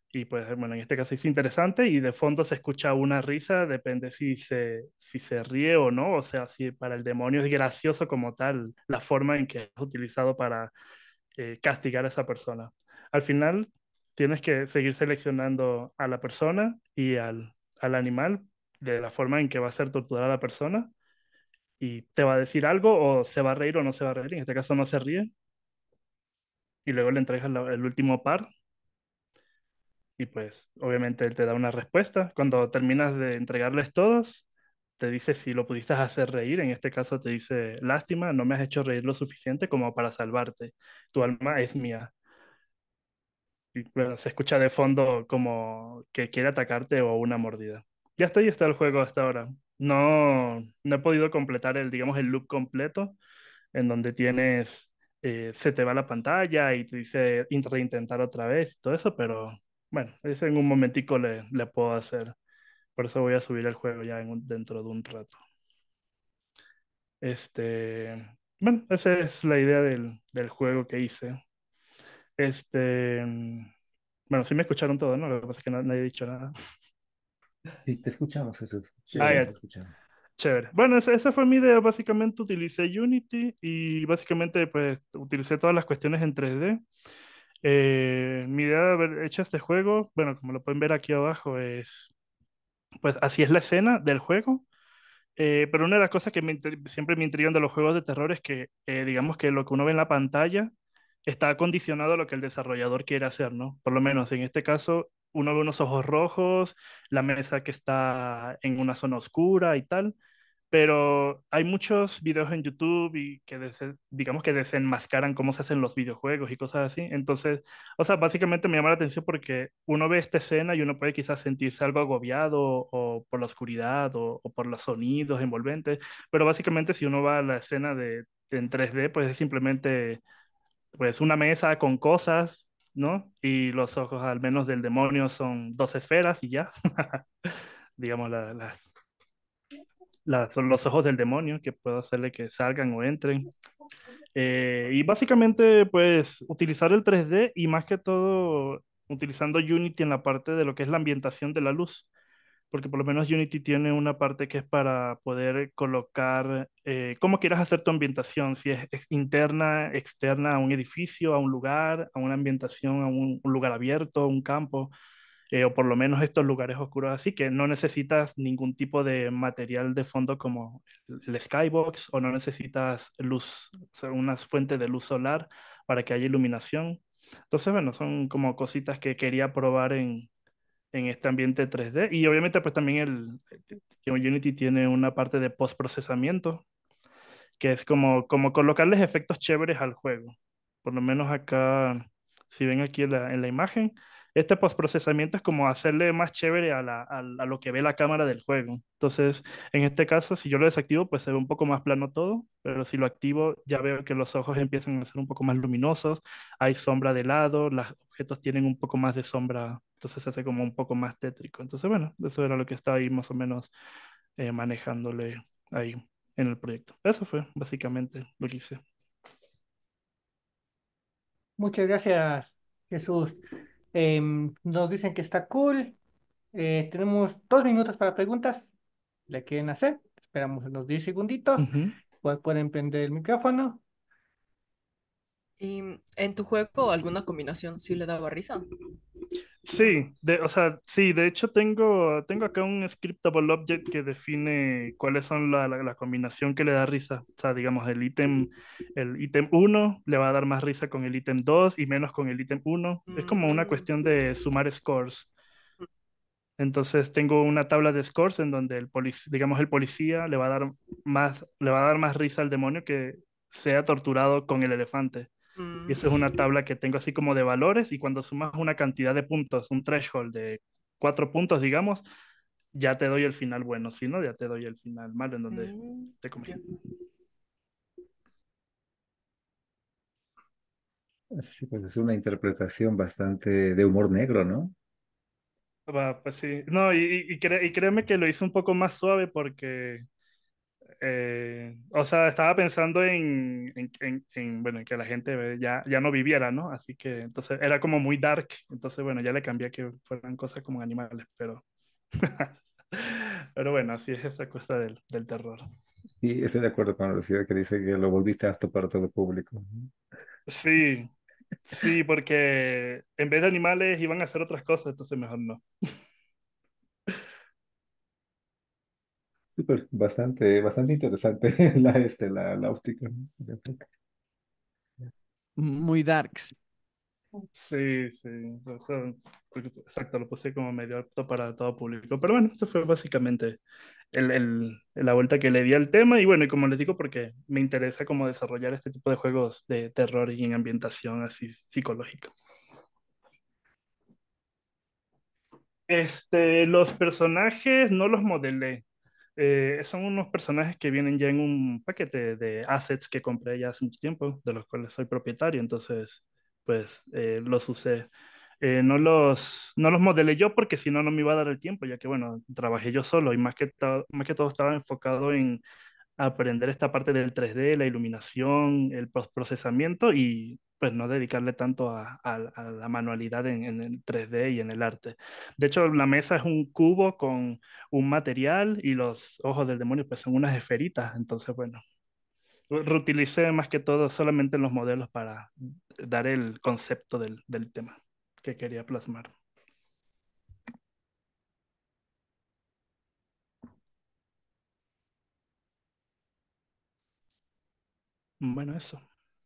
Y pues bueno, en este caso es interesante y de fondo se escucha una risa, depende si se ríe o no, o sea, si para el demonio es gracioso como tal la forma en que es utilizado para castigar a esa persona. Al final tienes que seguir seleccionando a la persona y al animal de la forma en que va a ser torturada la persona y te va a decir algo o se va a reír o no se va a reír, en este caso no se ríe y luego le entregas el último par y pues obviamente él te da una respuesta. Cuando terminas de entregarles todos, te dice si lo pudiste hacer reír. En este caso te dice, lástima, no me has hecho reír lo suficiente como para salvarte. Tu alma es mía. Y bueno, se escucha de fondo como que quiere atacarte o una mordida. Ya está ahí está el juego hasta ahora. No he podido completar digamos, el loop completo en donde tienes, se te va la pantalla y te dice reintentar otra vez y todo eso, pero bueno, eso en un momentico le puedo hacer. Por eso voy a subir el juego ya dentro de un rato. Bueno, esa es la idea del juego que hice. Este, bueno, sí me escucharon todo, ¿no? Lo que pasa es que nadie ha dicho nada. Sí, te escuchamos, Jesús. Sí, Ah, sí. ya, Te escuchamos. chévere. Bueno, esa fue mi idea. Básicamente utilicé Unity y básicamente pues utilicé todas las cuestiones en 3D. Mi idea de haber hecho este juego, bueno, como lo pueden ver aquí abajo, es, pues así es la escena del juego. Pero una de las cosas que siempre me intrigan de los juegos de terror es que, digamos que lo que uno ve en la pantalla está condicionado a lo que el desarrollador quiere hacer, ¿no? Por lo menos en este caso, uno ve unos ojos rojos, la mesa que está en una zona oscura y tal, pero hay muchos videos en YouTube y que digamos que desenmascaran cómo se hacen los videojuegos y cosas así. Entonces, o sea, básicamente me llama la atención porque uno ve esta escena y uno puede quizás sentirse algo agobiado o por la oscuridad o por los sonidos envolventes, pero básicamente si uno va a la escena en 3D, pues es simplemente pues una mesa con cosas, ¿no? Y los ojos al menos del demonio son dos esferas y ya, digamos son los ojos del demonio que puedo hacerle que salgan o entren. Y básicamente, pues, utilizar el 3D y más que todo utilizando Unity en la parte de lo que es la ambientación de la luz, porque por lo menos Unity tiene una parte que es para poder colocar cómo quieras hacer tu ambientación, si es interna, externa a un edificio, a un lugar, a una ambientación, a un lugar abierto, un campo o por lo menos estos lugares oscuros así, que no necesitas ningún tipo de material de fondo como el skybox o no necesitas luz, o sea, una fuente de luz solar para que haya iluminación. Entonces, bueno, son como cositas que quería probar en este ambiente 3D y obviamente pues también Unity tiene una parte de postprocesamiento que es como colocarles efectos chéveres al juego. Por lo menos acá, si ven aquí en la imagen, este postprocesamiento es como hacerle más chévere a lo que ve la cámara del juego. Entonces, en este caso, si yo lo desactivo, pues se ve un poco más plano todo, pero si lo activo, ya veo que los ojos empiezan a ser un poco más luminosos, hay sombra de lado, los objetos tienen un poco más de sombra, entonces se hace como un poco más tétrico. Entonces, bueno, eso era lo que estaba ahí más o menos manejándole ahí en el proyecto. Eso fue básicamente lo que hice. Muchas gracias, Jesús. Nos dicen que está cool. Tenemos 2 minutos para preguntas. ¿Le quieren hacer? Esperamos unos 10 segunditos. Ujú. Pueden prender el micrófono. ¿Y en tu juego alguna combinación sí le daba risa? Sí, o sea, sí, de hecho tengo acá un scriptable object que define cuáles son la combinación que le da risa. O sea, digamos, el ítem 1 le va a dar más risa con el ítem 2 y menos con el ítem 1. Es como una Mm, cuestión de sumar scores. Entonces tengo una tabla de scores en donde digamos, el policía le va a dar más risa al demonio que sea torturado con el elefante. Y mm, esa es una tabla que tengo así como de valores y cuando sumas una cantidad de puntos, un threshold de 4 puntos, digamos, ya te doy el final bueno, si no, ya te doy el final malo en donde te comí. ya. Sí, pues es una interpretación bastante de humor negro, ¿no? Va, pues sí. No, y créeme que lo hice un poco más suave porque O sea, estaba pensando bueno, en que la gente ya no viviera, ¿no? Así que entonces era como muy dark. Entonces, bueno, ya le cambié a que fueran cosas como animales, pero... Pero bueno, así es esa cosa del terror. Sí, estoy de acuerdo con la ciudad que dice que lo volviste apto para todo público. Sí, sí, porque en vez de animales iban a hacer otras cosas, entonces mejor no. Súper, bastante interesante la óptica. Muy darks. Sí, sí. Exacto, lo puse como medio apto para todo público. Pero bueno, esto fue básicamente la vuelta que le di al tema. Y bueno, y como les digo, porque me interesa como desarrollar este tipo de juegos de terror y en ambientación así psicológica. Los personajes no los modelé. Son unos personajes que vienen ya en un paquete de assets que compré ya hace mucho tiempo, de los cuales soy propietario, entonces, pues, los usé. No los modelé yo porque si no, no me iba a dar el tiempo, ya que, bueno, trabajé yo solo y más que todo estaba enfocado en aprender esta parte del 3D, la iluminación, el procesamiento y pues no dedicarle tanto a la manualidad en el 3D y en el arte. De hecho, la mesa es un cubo con un material y los ojos del demonio pues son unas esferitas. Entonces, bueno, reutilicé más que todo solamente los modelos para dar el concepto del tema que quería plasmar. Bueno, eso.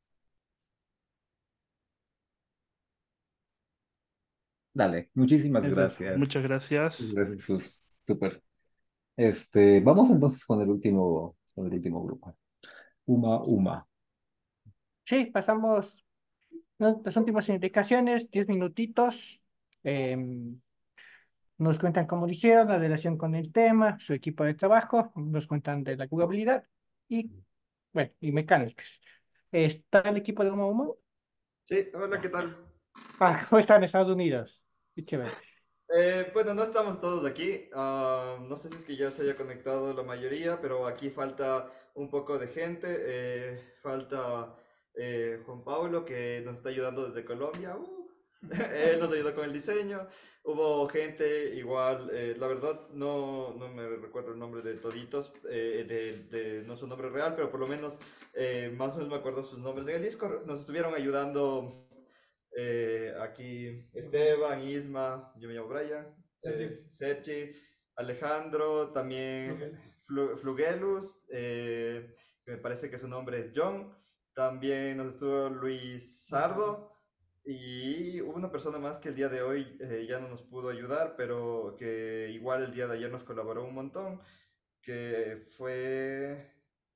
Dale, muchísimas Eso es. gracias. Muchas gracias. Gracias, Jesús. Súper. Vamos entonces con el último grupo. Uma. Sí, pasamos, ¿no? Las últimas indicaciones, 10 minutitos. em, Nos cuentan cómo lo hicieron, la relación con el tema, su equipo de trabajo, nos cuentan de la jugabilidad y, bueno, y mecánicas. ¿Está el equipo de Uma Uma? Sí, hola, ¿qué tal? Ah, ¿cómo están en Estados Unidos? Qué chévere. Bueno, no estamos todos aquí. No sé si es que ya se haya conectado la mayoría, pero aquí falta un poco de gente. Falta Juan Pablo, que nos está ayudando desde Colombia. Él nos ayudó con el diseño. Hubo gente igual, la verdad no me recuerdo el nombre de toditos, no su nombre real, pero por lo menos más o menos me acuerdo sus nombres en el Discord. Nos estuvieron ayudando. Aquí Esteban, Isma, yo me llamo Brian, Sergi, Alejandro, también Flugelus, me parece que su nombre es John, también nos estuvo Luis Sardo y hubo una persona más que el día de hoy ya no nos pudo ayudar, pero que igual el día de ayer nos colaboró un montón, que fue...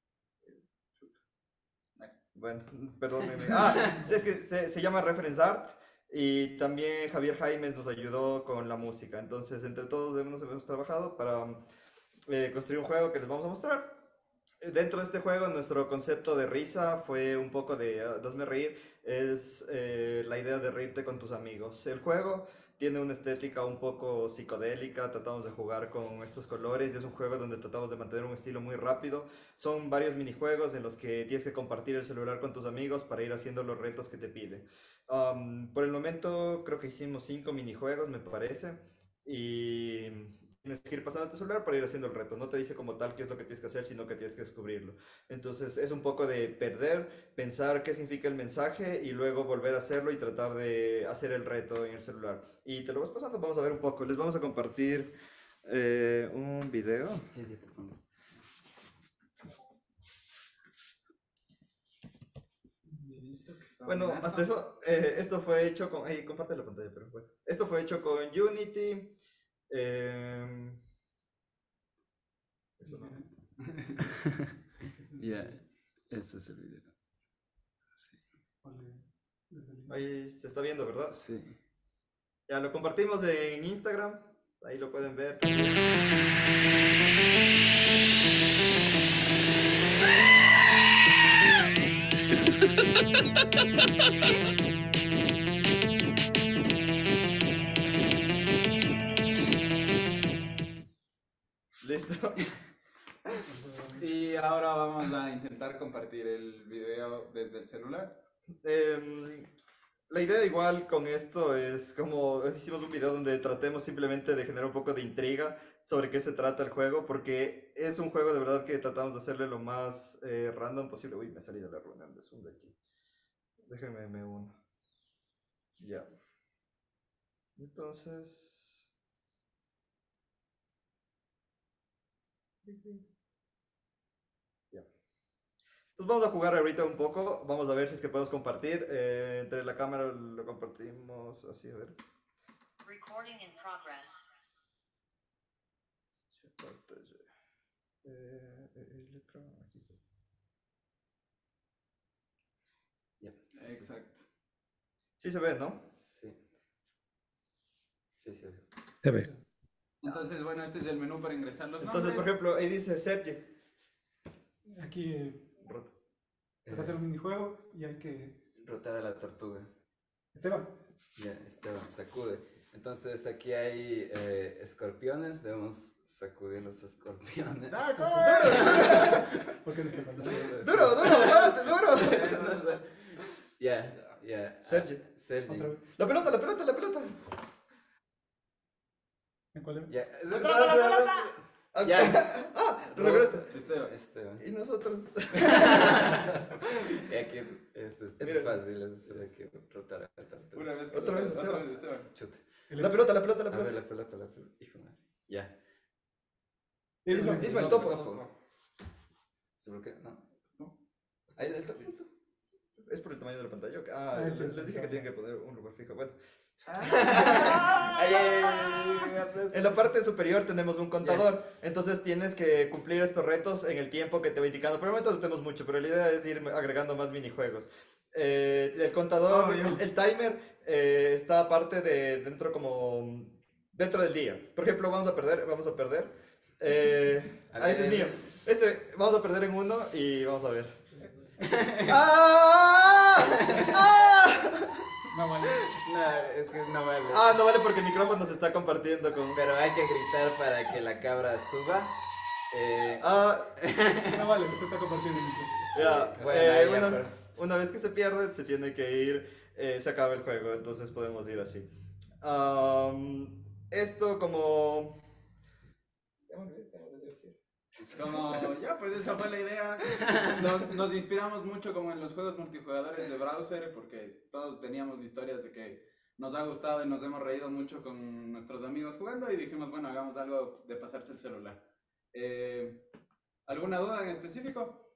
Bueno, perdónenme. Es que se llama Reference Art y también Javier Jaimes nos ayudó con la música. Entonces, entre todos hemos trabajado para construir un juego que les vamos a mostrar. Dentro de este juego, nuestro concepto de risa fue un poco de hazme reír. Es la idea de reírte con tus amigos. El juego tiene una estética un poco psicodélica, tratamos de jugar con estos colores y es un juego donde tratamos de mantener un estilo muy rápido. Son varios minijuegos en los que tienes que compartir el celular con tus amigos para ir haciendo los retos que te pide. Por el momento creo que hicimos 5 minijuegos, me parece, y tienes que ir pasando tu celular para ir haciendo el reto. No te dice como tal qué es lo que tienes que hacer, sino que tienes que descubrirlo. Entonces es un poco de perder, pensar qué significa el mensaje y luego volver a hacerlo y tratar de hacer el reto en el celular. Y te lo vas pasando, vamos a ver un poco. Les vamos a compartir un video. Bueno, hasta eso, esto fue hecho con... comparte la pantalla, pero bueno. Esto fue hecho con Unity. Eso no. Ya, este es el video. Sí. Ahí se está viendo, ¿verdad? Sí. Ya lo compartimos en Instagram. Ahí lo pueden ver. Listo. Y vamos a intentar compartir el video desde el celular. La idea igual con esto es como hicimos un video donde tratemos simplemente de generar un poco de intriga sobre qué se trata el juego, porque es un juego de verdad que tratamos de hacerle lo más random posible. Uy, me salí de la reunión de Zoom de aquí. Déjenme me uno. Ya. Entonces... Ya. Entonces vamos a jugar ahorita un poco, vamos a ver si es que podemos compartir. Entre la cámara lo compartimos así, a ver. Recording in progress. Letra, aquí está. Yep. Exacto. Sí se ve, ¿no? Sí. Sí, sí. Se ve. Entonces, bueno, este es el menú para ingresar los Entonces, por nombres. ejemplo, ahí dice Sergi. Aquí para hacer un minijuego y hay que... Rotar a la tortuga. Esteban. Ya, Esteban, sacude. Entonces aquí hay escorpiones, debemos sacudir los escorpiones. ¡Saco! ¿Por qué no estás hablando? ¡Duro, párate, duro! Ya, ya. Sergi. Sergi. Otra vez. La pelota, la pelota, la pelota. ¿En cuál era? Ya. ¡Atrapa la pelota! Ya. Lo lograste. Esteban. Y nosotros. Y aquí, es fácil, hay que rotar a la tortuga. Una vez que Otra vez, Esteban. Chute. La pelota, la pelota, la A ver, pelota. la pelota, la pelota. Hijo de... Ya. Ismael, topo. ¿Se bloquea? No. Ahí está. ¿Es por el tamaño de la pantalla? Ah, sí, les dije que tienen que poner un lugar fijo. Bueno. Pues. En la parte superior tenemos un contador, entonces tienes que cumplir estos retos en el tiempo que te va indicando. Por el momento no tenemos mucho, pero la idea es ir agregando más minijuegos. El contador, el timer está aparte de dentro del día. Por ejemplo, vamos a perder. Ese es mío. Vamos a perder en uno y vamos a ver. No vale. No, es que no vale. No vale porque el micrófono se está compartiendo con... Pero hay que gritar para que la cabra suba. No vale, usted está compartiendo el micrófono. Ya, Bueno, una vez que se pierde, se tiene que ir, se acaba el juego, entonces podemos ir así. Esto como... Pues esa fue la idea. Nos inspiramos mucho como en los juegos multijugadores de browser porque todos teníamos historias de que nos ha gustado y nos hemos reído mucho con nuestros amigos jugando y dijimos, bueno, hagamos algo de pasarse el celular. ¿Alguna duda en específico?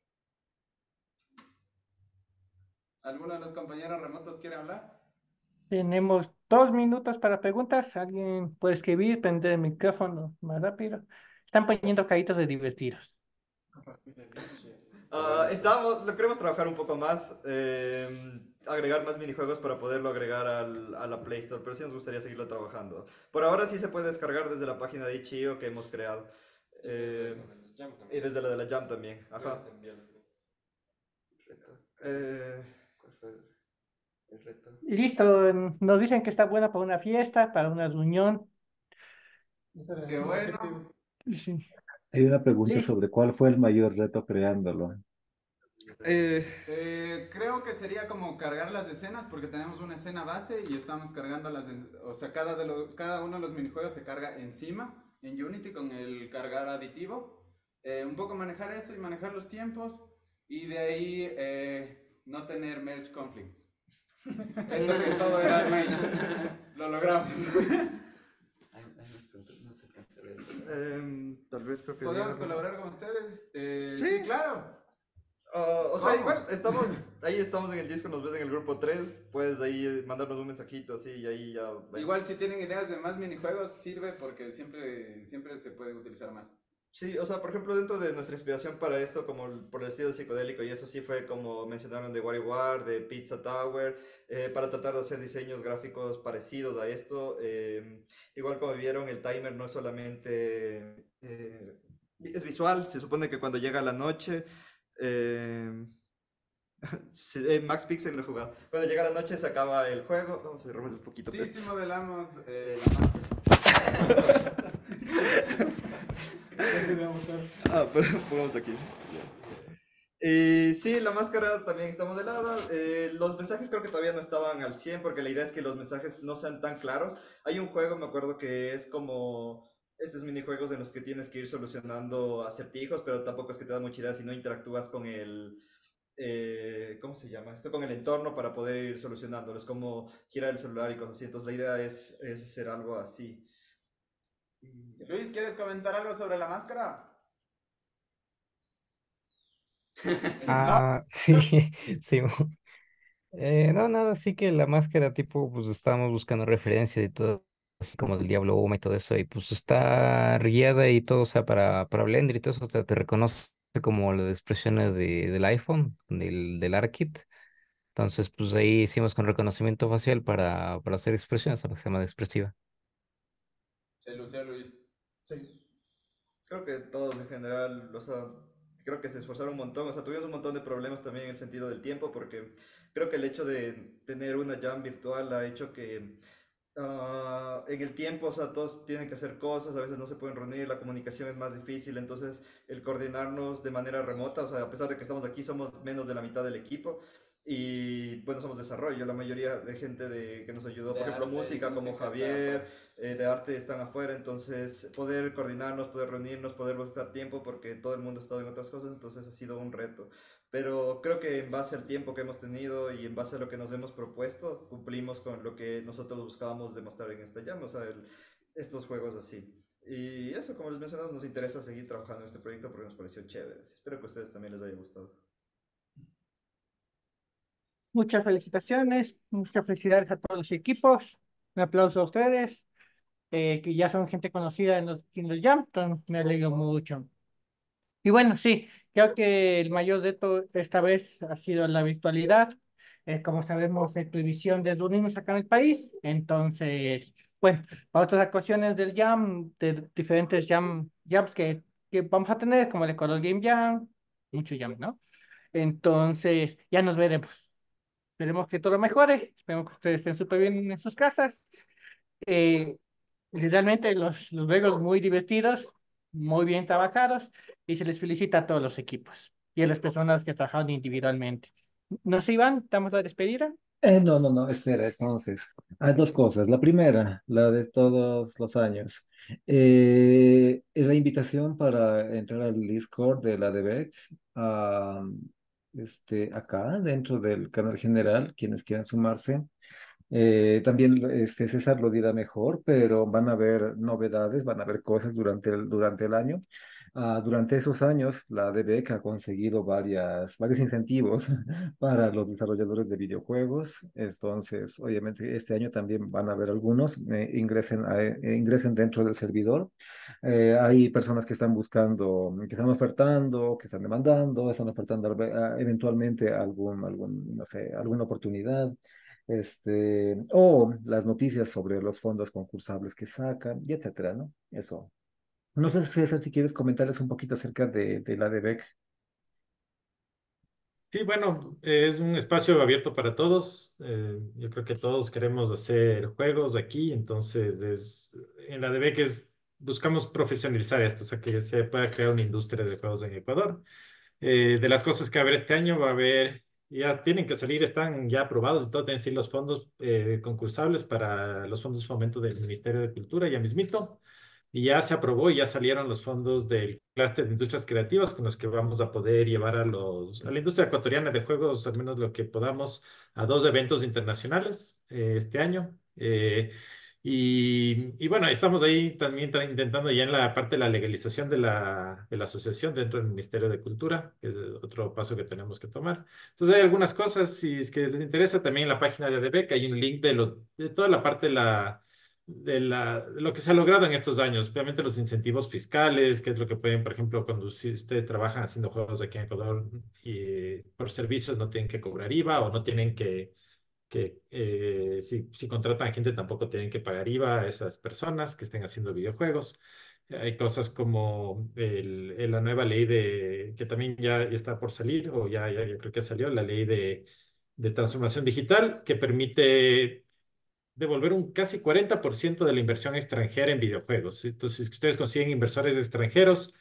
¿Alguno de los compañeros remotos quiere hablar? Tenemos 2 minutos para preguntas. ¿Alguien puede escribir, prender el micrófono más rápido? Están poniendo caritas de divertidos. Lo queremos trabajar un poco más, agregar más minijuegos para poderlo agregar a la Play Store, pero sí nos gustaría seguirlo trabajando. Por ahora sí se puede descargar desde la página de itch.io que hemos creado. Y desde la de la Jam también. Ajá. ¿Cuál fue el reto? Y listo, nos dicen que está buena para una fiesta, para una reunión. ¡Qué bueno! Sí. Hay una pregunta Sí. sobre cuál fue el mayor reto creándolo. Creo que sería como cargar las escenas porque tenemos una escena base y estamos cargando o sea, cada uno de los minijuegos se carga encima en Unity con el cargar aditivo. Un poco manejar eso y manejar los tiempos y de ahí no tener merge conflicts. Eso que todo era merge. Lo logramos. Tal vez creo que... ¿Podemos colaborar con ustedes? Sí. Sí, claro. O sea, igual estamos en el disco, nos ves en el grupo 3, puedes ahí mandarnos un mensajito así y ahí ya... Igual si tienen ideas de más minijuegos sirve porque siempre se puede utilizar más. Sí, o sea, por ejemplo, dentro de nuestra inspiración para esto, como por el estilo psicodélico, y eso sí fue como mencionaron de WarioWare, de Pizza Tower, para tratar de hacer diseños gráficos parecidos a esto. Igual como vieron, el timer no es solamente... es visual, se supone que cuando llega la noche... Max Pixel lo he jugado. Cuando llega la noche se acaba el juego. Vamos a cerrarnos un poquito. Sí, sí modelamos pero pongamos aquí. Y sí, la máscara también está modelada. Los mensajes creo que todavía no estaban al 100 porque la idea es que los mensajes no sean tan claros. Hay un juego, me acuerdo que es como estos minijuegos en los que tienes que ir solucionando acertijos, pero tampoco es que te da mucha idea si no interactúas con ¿cómo se llama esto? Con el entorno para poder ir solucionándolo. Es como girar el celular y cosas así. Entonces la idea es hacer algo así. Luis, ¿quieres comentar algo sobre la máscara? No. Ah, sí, sí. No, nada, sí que la máscara, tipo, pues estábamos buscando referencias y todo, así como del Diablo Uma y todo eso, y pues está guiada y todo, o sea, para Blender y todo eso, o sea, te reconoce como las expresiones del iPhone, del ARKit. Entonces, pues ahí hicimos con reconocimiento facial para hacer expresiones, lo que se llama de expresiva. Se lució Luis. Sí. Creo que todos en general, o sea, creo que se esforzaron un montón, o sea, tuvimos un montón de problemas también en el sentido del tiempo, porque creo que el hecho de tener una jam virtual ha hecho que en el tiempo, o sea, todos tienen que hacer cosas, a veces no se pueden reunir, la comunicación es más difícil, entonces el coordinarnos de manera remota, o sea, a pesar de que estamos aquí, somos menos de la mitad del equipo. Y bueno, somos desarrollo, la mayoría de gente que nos ayudó, De por ejemplo, arte y música como música está Javier, afuera. de arte están afuera, entonces poder coordinarnos, poder reunirnos, poder buscar tiempo, porque todo el mundo ha estado en otras cosas, entonces ha sido un reto. Pero creo que en base al tiempo que hemos tenido y en base a lo que nos hemos propuesto, cumplimos con lo que nosotros buscábamos demostrar en esta llama, o sea, estos juegos así. Y eso, como les mencionamos, nos interesa seguir trabajando en este proyecto porque nos pareció chévere. Espero que a ustedes también les haya gustado. Muchas felicitaciones, muchas felicidades a todos los equipos. Un aplauso a ustedes, que ya son gente conocida en los Jam, entonces me alegro mucho. Y bueno, sí, creo que el mayor reto esta vez ha sido la virtualidad. Como sabemos, hay prohibición de reunirnos acá en el país. Entonces, bueno, para otras ocasiones del Jam, de diferentes Jams que vamos a tener, como el Ecuador Game Jam, mucho Jam, ¿no? Entonces, ya nos veremos. Esperemos que todo mejore. Esperemos que ustedes estén súper bien en sus casas. Eh, Literalmente los juegos muy divertidos, muy bien trabajados y se les felicita a todos los equipos y a las personas que trabajaron individualmente. ¿No se iban? ¿Estamos a la despedida? No, no, no, espera, entonces, hay dos cosas. La primera, la de todos los años. Es la invitación para entrar al Discord de la DBEC, acá dentro del canal general, quienes quieran sumarse. También César lo dirá mejor, pero van a haber novedades, van a haber cosas durante el año. Durante esos años, la DBEC ha conseguido varios incentivos para los desarrolladores de videojuegos. Entonces, obviamente, este año también van a haber algunos, ingresen dentro del servidor. Hay personas que están buscando, que están ofertando, que están demandando, están ofertando eventualmente no sé, alguna oportunidad, o las noticias sobre los fondos concursables que sacan, y etcétera, ¿no? Eso. No sé, César, si quieres comentarles un poquito acerca de la DBEC. Sí, bueno, es un espacio abierto para todos. Yo creo que todos queremos hacer juegos aquí, entonces en la DB que buscamos profesionalizar esto, o sea, que se pueda crear una industria de juegos en Ecuador. De las cosas que va a haber este año, va a haber, ya tienen que salir, están ya aprobados y todo, tienen que ser los fondos concursables para los fondos de fomento del Ministerio de Cultura, ya mismito. Y ya se aprobó y ya salieron los fondos del clúster de industrias creativas con los que vamos a poder llevar a la industria ecuatoriana de juegos, al menos lo que podamos, a dos eventos internacionales este año. Y bueno, estamos ahí también intentando ya en la parte de la legalización de la asociación dentro del Ministerio de Cultura, que es otro paso que tenemos que tomar. Entonces hay algunas cosas, si es que les interesa, también en la página de ADB, hay un link de toda la parte de lo que se ha logrado en estos años, obviamente los incentivos fiscales, que es lo que pueden, por ejemplo, cuando si ustedes trabajan haciendo juegos aquí en Ecuador y por servicios no tienen que cobrar IVA o no tienen si contratan gente tampoco tienen que pagar IVA a esas personas que estén haciendo videojuegos. Hay cosas como la nueva ley que también ya está por salir, o ya creo que salió, la ley de transformación digital, que permite devolver un casi 40% de la inversión extranjera en videojuegos. Entonces, si ustedes consiguen inversores extranjeros,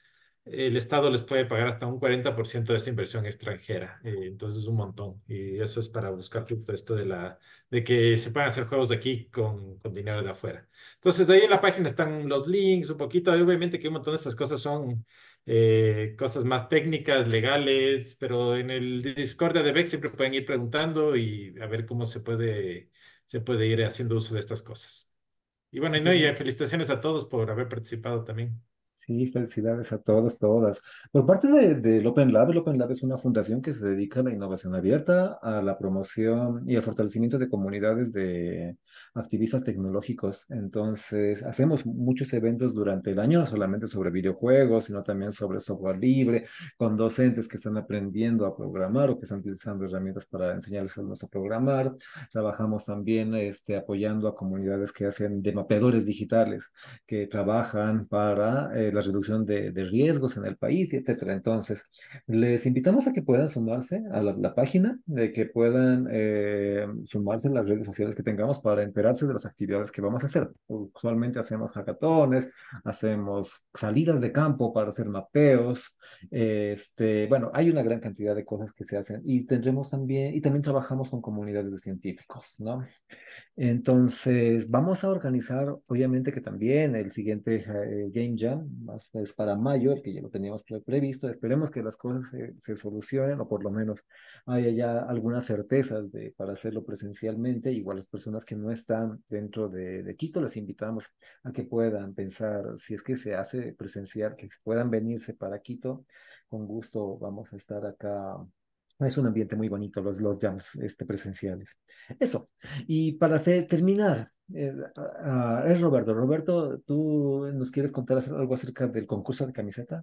el Estado les puede pagar hasta un 40% de esa inversión extranjera. Entonces es un montón. Y eso es para buscar justo esto de que se puedan hacer juegos de aquí con dinero de afuera. Entonces, de ahí en la página están los links, un poquito. Obviamente que un montón de esas cosas son cosas más técnicas, legales, pero en el Discord de Debex siempre pueden ir preguntando y a ver cómo se puede ir haciendo uso de estas cosas. Y bueno, y no, y felicitaciones a todos por haber participado también. Sí, felicidades a todos, todas. Por parte del Open Lab, el Open Lab es una fundación que se dedica a la innovación abierta, a la promoción y al fortalecimiento de comunidades de activistas tecnológicos. Entonces, hacemos muchos eventos durante el año, no solamente sobre videojuegos, sino también sobre software libre, con docentes que están aprendiendo a programar o que están utilizando herramientas para enseñarles a los a programar. Trabajamos también apoyando a comunidades que hacen de mapeadores digitales que trabajan para la reducción de riesgos en el país, etcétera. Entonces, les invitamos a que puedan sumarse a la página, de que puedan sumarse en las redes sociales que tengamos para enterarse de las actividades que vamos a hacer. Usualmente hacemos hackatones, hacemos salidas de campo para hacer mapeos. Bueno, hay una gran cantidad de cosas que se hacen y tendremos también, y también trabajamos con comunidades de científicos, ¿no? Entonces, vamos a organizar, obviamente que también el siguiente Game Jam, más es para mayo, el que ya lo teníamos previsto. Esperemos que las cosas se solucionen o por lo menos haya ya algunas certezas para hacerlo presencialmente. Igual las personas que no están dentro de Quito, les invitamos a que puedan pensar si es que se hace presencial, que puedan venirse para Quito. Con gusto vamos a estar acá. Es un ambiente muy bonito los jams presenciales. Eso. Y para terminar, es Roberto. Roberto, ¿tú nos quieres contar algo acerca del concurso de camiseta?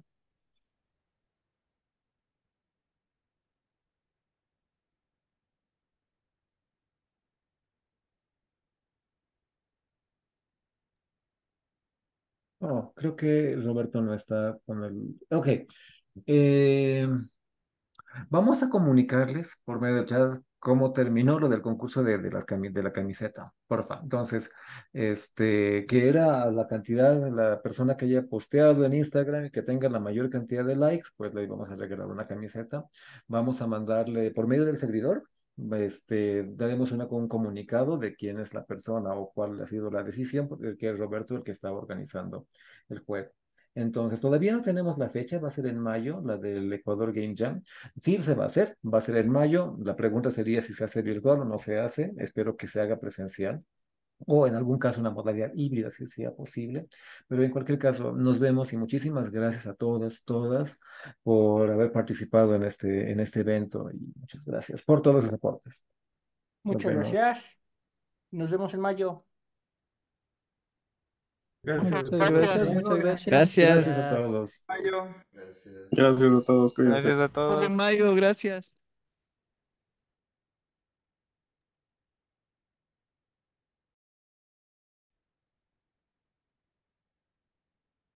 Oh, creo que Roberto no está con el... Ok. Eh, Vamos a comunicarles por medio del chat cómo terminó lo del concurso de la camiseta, porfa. Entonces, que era la cantidad de la persona que haya posteado en Instagram y que tenga la mayor cantidad de likes, pues le vamos a regalar una camiseta. Vamos a mandarle por medio del servidor, daremos un comunicado de quién es la persona o cuál ha sido la decisión, porque que es Roberto el que estaba organizando el juego. Entonces, todavía no tenemos la fecha, va a ser en mayo, la del Ecuador Game Jam. Sí, se va a ser en mayo. La pregunta sería si se hace virtual o no se hace. Espero que se haga presencial o en algún caso una modalidad híbrida, si sea posible. Pero en cualquier caso, nos vemos y muchísimas gracias a todas, todas, por haber participado en este evento y muchas gracias por todos los aportes. Nos Muchas vemos. gracias. Nos vemos en mayo. Gracias. Muchas gracias, muchas gracias. Gracias a Gracias. todos. Mayo. Gracias a todos, cuídense. Gracias a Nos vemos todos. en mayo, gracias.